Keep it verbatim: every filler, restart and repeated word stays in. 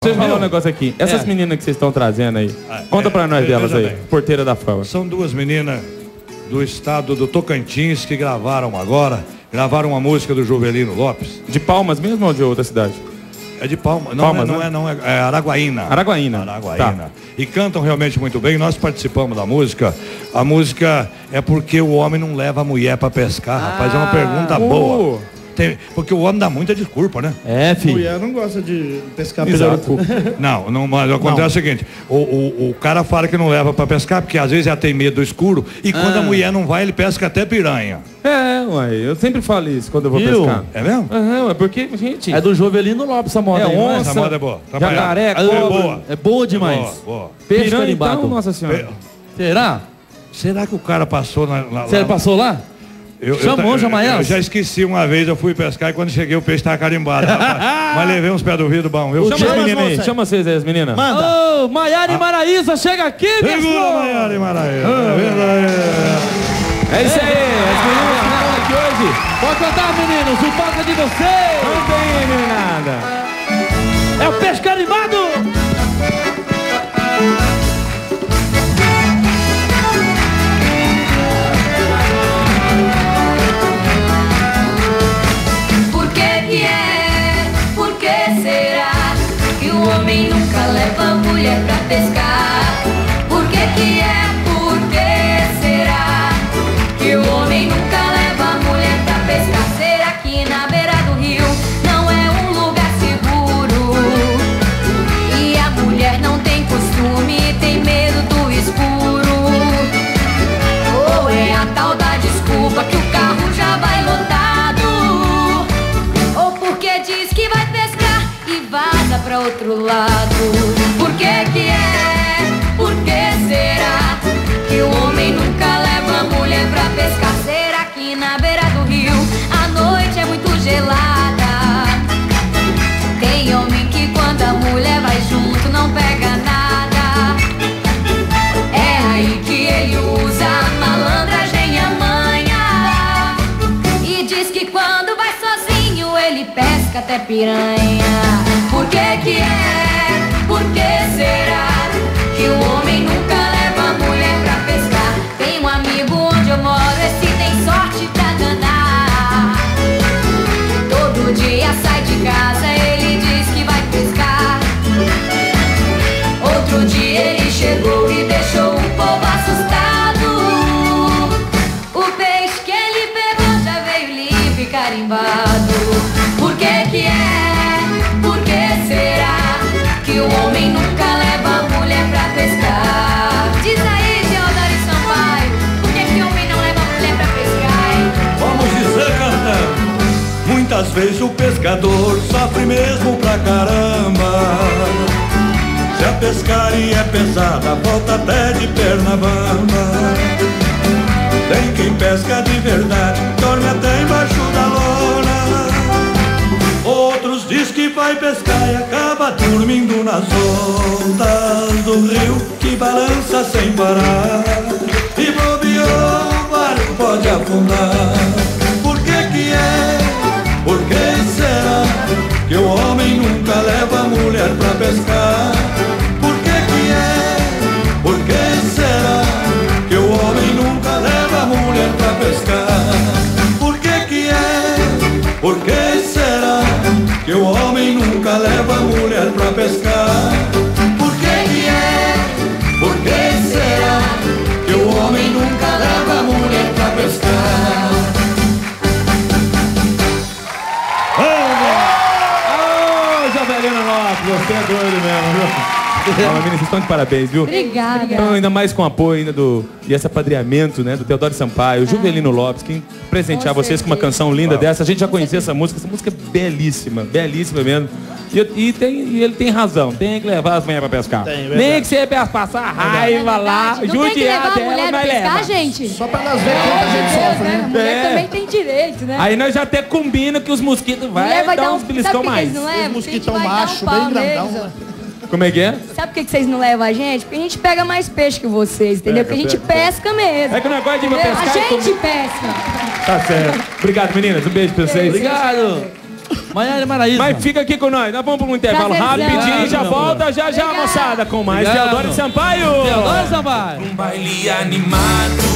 deixa eu falar um negócio aqui. Essas é. meninas que vocês estão trazendo aí, ah, conta é, pra nós delas aí, bem. Porteira da Fama. São duas meninas do estado do Tocantins que gravaram agora, gravaram uma música do Jovelino Lopes. De Palmas mesmo ou de outra cidade? É de Palmas, não, Palmas, é, não, né? é, não é, é Araguaína. Araguaína. Araguaína. Tá. E cantam realmente muito bem, nós participamos da música. A música é porque o homem não leva a mulher pra pescar, ah, rapaz, é uma pergunta uh. boa. Tem, porque o homem dá muita desculpa, né? É, filho. Mulher não gosta de pescar pirarucu. Não, não, mas acontece não. o seguinte, o, o, o cara fala que não leva pra pescar, porque às vezes já tem medo do escuro, e quando ah. a mulher não vai, ele pesca até piranha. É, ué, eu sempre falo isso quando eu vou Viu? pescar. É mesmo? Aham, é porque, gente... É do Jovelino Lopes essa moda é aí, onça, essa moda é boa. Jacaré, cobra. É boa. É boa demais. É boa, boa. Peixe piranha, carimbado. Então, nossa senhora. Pe... Será? Será que o cara passou na... na Você lá... passou lá? Eu, Chamou, eu, Jamael? Eu já esqueci uma vez, eu fui pescar e quando cheguei o peixe estava carimbado. Mas levei uns pés do vidro bom, viu? Chama as meninas aí, chama vocês aí, as meninas. Manda. Ô, oh, Maiara e Maraísa, chega aqui, pessoal. Segura, Maiara e Maraísa. É isso aí, as meninas que estão aqui hoje. Pode contar, meninos, o palco é de vocês. Não tem nada. É o peixe carimbado. Nunca leva a mulher pra pescar. Por que que é? Por que será que o homem nunca leva a mulher pra pescar? Será que na beira do rio não é um lugar seguro? E a mulher não tem costume, tem medo do escuro? Ou é a tal da desculpa que o carro já vai lotado? Ou porque diz que vai pescar e vaza pra outro lado? Por que que é? Por que será que o homem nunca leva a mulher pra pescar? Será que na beira do rio a noite é muito gelada? Tem homem que quando a mulher vai junto não pega nada. É aí que ele usa a malandragem e a manha, e diz que quando vai sozinho ele pesca até piranha. Por que que é? Por que será que o homem nunca leva a mulher pra pescar? Tem um amigo onde eu moro, esse tem sorte pra danar. Todo dia sai de casa, ele diz que vai pescar. Outro dia ele chegou e deixou o povo assustado. O peixe que ele pegou já veio limpo e carimbado. Por que que é? Que o homem nunca leva a mulher pra pescar. Diz aí, Teodoro e Sampaio, por que que o homem não leva a mulher pra pescar, hein? Vamos dizer cantando. Muitas vezes o pescador sofre mesmo pra caramba. Se a pescaria é pesada, volta até de perna bamba. Tem quem pesca de verdade, dorme até embaixo da lona. Outros diz que vai pescar e acaba dormindo nas ondas do rio que balança sem parar. E bobeou, o barco pode afundar. Por que que é? Por que será que o homem nunca leva a mulher pra pescar? Por que que é? Por que será que o homem nunca leva a mulher pra pescar? Por que que é? Por que será que o homem nunca leva a mulher pra pescar? Por que que é? Por que será que o homem nunca leva a mulher pra pescar? Ô, Jovelino Lopes, você é doido mesmo, viu? Ó, menina, vocês estão de parabéns, viu? Obrigada. Então, ainda mais com o apoio ainda do, e esse apadrinhamento, né, do Teodoro Sampaio, o Jovelino Lopes, que presentear com vocês com uma canção linda dessa. A gente já conhecia essa música, essa música é belíssima, belíssima mesmo. E, e, tem, e ele tem razão, tem que levar as manhãs pra pescar. Tem, nem que você passar raiva lá, judiar dela, vai levar. Gente? Só pra nós ver como a gente sofre, né? A mulher É. também tem direito, né? Aí nós já até combina que os mosquitos vai, vai dar dar uns um, beliscão mais. Os mosquitão macho, bem grandão, né? Como é que é? Sabe por que que vocês não levam a gente? Porque a gente pega mais peixe que vocês, entendeu? Porque a gente pesca mesmo. É que o negócio de ir pra Entendeu? pescar A e gente comer. pesca. Tá certo. Obrigado, meninas. Um beijo pra vocês. Obrigado. Maiara e Maraísa. Mas fica aqui com nós. Nós vamos para um intervalo Prazerzão. rapidinho e já Obrigado, volta já já, Obrigado. moçada, com mais Obrigado. Teodoro Sampaio. Teodoro Sampaio. Um baile animado